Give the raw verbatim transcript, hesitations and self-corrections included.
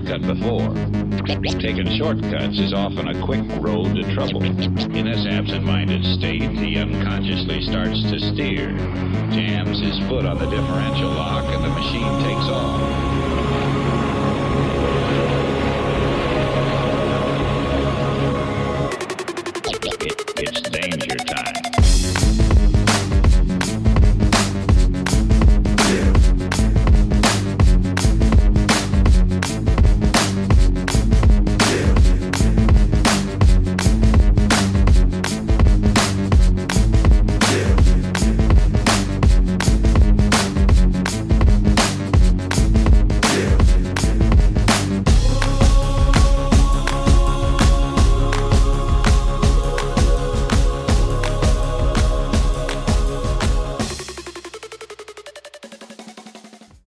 shortcut before. Taking shortcuts is often a quick road to trouble. In this absent-minded state, he unconsciously starts to steer, jams his foot on the differential lock, and the machine takes off.